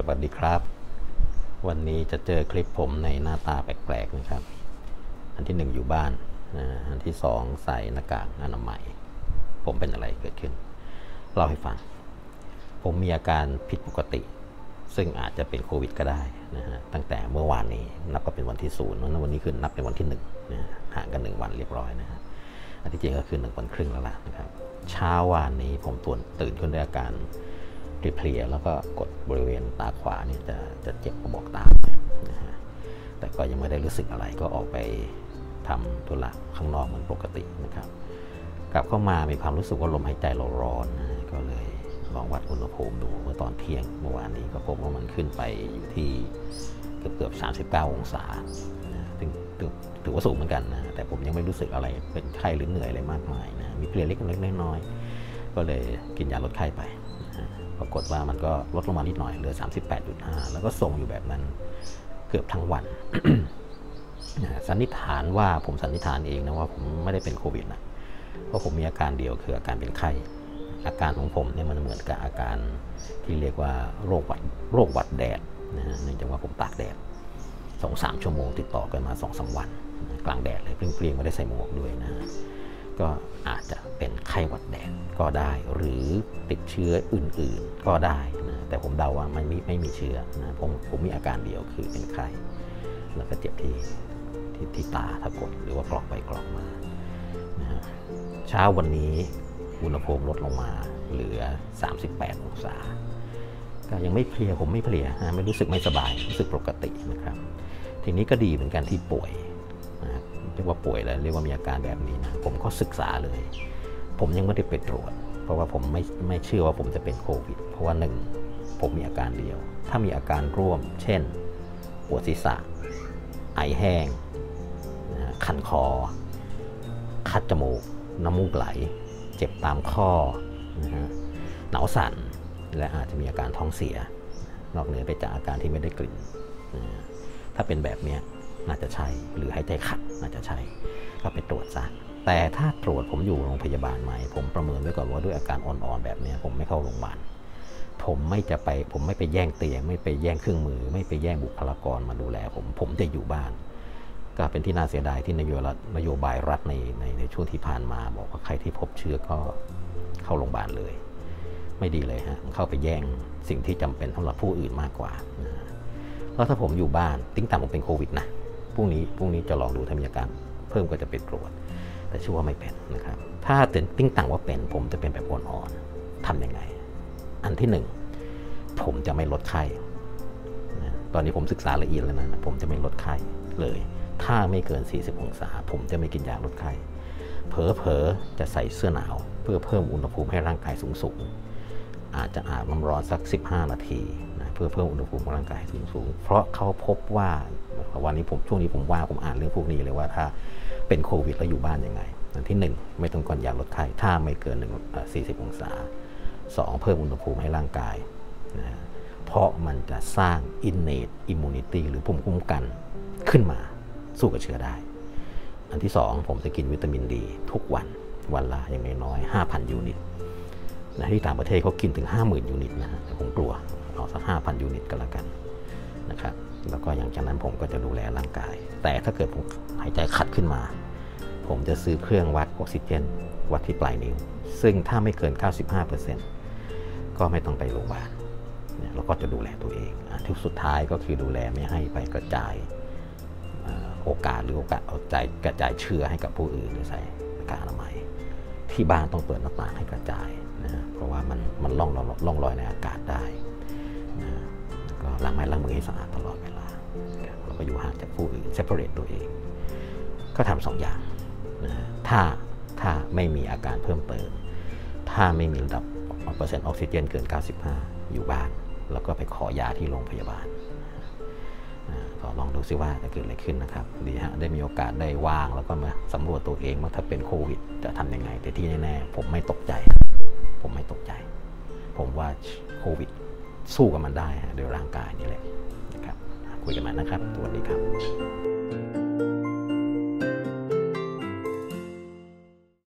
วัสดีครับวันนี้จะเจอคลิปผมในหน้าตาแปลกๆนะครับอันที่1อยู่บ้านอันที่2ใส่หน้ากากอนามัยผมเป็นอะไรเกิดขึ้นเล่าให้ฟังผมมีอาการผิดปกติซึ่งอาจจะเป็นโควิดก็ได้นะฮะตั้งแต่เมื่อวานนี้นับก็เป็นวันที่0แล้ววันนี้คือนับเป็นวันที่1นะห่างกัน1วันเรียบร้อยนะฮะอันที่จริงก็คือ1 วันครึ่งแล้วล่ะนะครับเช้าวานนี้ผมตื่นขึ้นด้วยอาการเพลียแล้วก็กดบริเวณตาขวาเนี่ยจะเจ็บกระบอกตานะฮะแต่ก็ยังไม่ได้รู้สึกอะไรก็ออกไปทำธุระข้างนอกเหมือนปกตินะครับกลับเข้ามามีความรู้สึกว่าลมหายใจเราร้อนนะก็เลยลองวัดอุณหภูมิดูเมื่อตอนเที่ยงเมื่อวานนี้ก็พบว่ามันขึ้นไปอยู่ที่เกือบ39 องศาถือว่าสูงเหมือนกันนะแต่ผมยังไม่รู้สึกอะไรเป็นไข้หรือเหนื่อยอะไรมากมายนะมีเพลียเล็กน้อยก็เลยกินยาลดไข้ไปปรากฏว่ามันก็ลดลงมานิดหน่อยเหลือ 38.5 แล้วก็ทรงอยู่แบบนั้นเกือบทั้งวัน สันนิษฐานว่าผมสันนิษฐานเองนะว่าผมไม่ได้เป็นโควิดนะเพราะผมมีอาการเดียวคืออาการเป็นไข้อาการของผมเนี่ยมันเหมือนกับอาการที่เรียกว่าโรคหวัดแดดนะฮะเนื่องจากว่าผมตากแดด 2-3 ชั่วโมงติดต่อกันมา 2-3 วันกลางแดดเลยเปรี้ยงๆไม่ได้ใส่หมวกด้วยนะก็อาจจะเป็นไข้หวัดแดดก็ได้หรือติดเชื้ออื่นๆก็ได้นะแต่ผมเดาว่าไม่มีเชื้อนะผมมีอาการเดียวคือเป็นไข้แล้วก็เจ็บที่ตาถ้ากดหรือว่ากรอกไปกรอกมานะเช้าวันนี้อุณหภูมิลดลงมาเหลือ 38 องศาก็ยังไม่เพลียผมไม่เพลียนะไม่รู้สึกไม่สบายรู้สึกปกตินะครับทีนี้ก็ดีเหมือนกันที่ป่วยเรียกว่าป่วยแล้วเรียกว่ามีอาการแบบนี้นะผมก็ศึกษาเลยผมยังไม่ได้ไปตรวจเพราะว่าผมไม่เชื่อว่าผมจะเป็นโควิดเพราะว่า1ผมมีอาการเดียวถ้ามีอาการร่วมเช่นปวดศีรษะไอแห้งคันคอคัดจมูกน้ำมูกไหลเจ็บตามข้อหนาวสั่นและอาจจะมีอาการท้องเสียนอกเหนือไปจากอาการที่ไม่ได้กลิ่นถ้าเป็นแบบนี้น่าจะใช่หรือหายใจขัดน่าจะใช่ก็ไปตรวจซะแต่ถ้าตรวจผมอยู่โรงพยาบาลไหมผมประเมินไว้ก่อนว่าด้วยอาการอ่อนๆแบบนี้ผมไม่เข้าโรงพยาบาลผมไม่ไปแย่งเตียงไม่ไปแย่งเครื่องมือไม่ไปแย่งบุคลากรมาดูแลผมจะอยู่บ้านก็เป็นที่น่าเสียดายที่นโยบายรัฐในช่วงที่ผ่านมาบอกว่าใครที่พบเชื้อก็เข้าโรงพยาบาลเลยไม่ดีเลยฮะเข้าไปแย่งสิ่งที่จำเป็นสำหรับผู้อื่นมากกว่าแล้วถ้าผมอยู่บ้านติ้งต่างผมเป็นโควิดนะพรุ่งนี้จะลองดูถ้ามีอาการเพิ่มก็จะไปตรวจแต่เชื่อว่าไม่เป็นนะครับถ้าติ้งต่างว่าเป็นผมจะเป็นแบบอ่อนๆทำยังไงอันที่1ผมจะไม่ลดไข้ตอนนี้ผมศึกษาละเอียดแล้วนะผมจะไม่ลดไข้เลยถ้าไม่เกิน40 องศาผมจะไม่กินยาลดไข้เผลอๆจะใส่เสื้อหนาวเพื่อเพิ่มอุณหภูมิให้ร่างกายสูงอาจจะอาบน้ำร้อนสัก15 นาทีนะเพื่อเพิ่มอุณหภูมิของร่างกายสูงเพราะเขาพบว่าวันนี้ช่วงนี้ผมอ่านเรื่องพวกนี้เลยว่าถ้าเป็นโควิดแล้วอยู่บ้านยังไงอันที่1ไม่ต้องกินยาลดไข้ถ้าไม่เกิน40 องศา2เพิ่มอุณหภูมิให้ร่างกายนะเพราะมันจะสร้าง innate immunity หรือภูมิคุ้มกันขึ้นมาสู้กับเชื้อได้อันที่2ผมจะกินวิตามินดีทุกวันละอย่างน้อยๆ 5,000 ยูนิตนะที่ต่างประเทศเขากินถึง 50,000 ยูนิตนะแต่ผมกลัวเอาสัก 5,000 ยูนิตก็แล้วกันนะครับแล้วก็อย่างจากนั้นผมก็จะดูแลร่างกายแต่ถ้าเกิดผมหายใจขัดขึ้นมาผมจะซื้อเครื่องวัดออกซิเจนวัดที่ปลายนิ้วซึ่งถ้าไม่เกิน 95% ก็ไม่ต้องไปโรงพยาบาลแล้วก็จะดูแลตัวเองที่สุดท้ายก็คือดูแลไม่ให้ไปกระจายโอกาสเอาใจกระจายเชื้อให้กับผู้อื่นโดยใส่หน้ากากอนามัยที่บ้านต้องเปิดหน้าต่างให้กระจายนะเพราะว่ามันล่องลอยในอากาศได้นะก็ล้างไม้ล้างมือให้สะอาดตลอดเวลาแล้วก็อยู่ห่างจากผู้อื่น separate ตัวเองก็ทำ2 อย่างนะถ้าไม่มีอาการเพิ่มเติมถ้าไม่มีระดับเปอร์เซ็นต์ออกซิเจนเกิน 95 อยู่บ้านแล้วก็ไปขอยาที่โรงพยาบาลก็ลองดูซิว่าจะเกิดอะไรขึ้นนะครับดีฮะได้มีโอกาสได้ว่างแล้วก็มาสำรวจตัวเองว่าถ้าเป็นโควิดจะทำยังไงแต่ที่แน่ๆผมไม่ตกใจผมว่าโควิดสู้กับมันได้โดยร่างกายนี่แหละนะครับคุยกันมานะครับสวัสดีครับ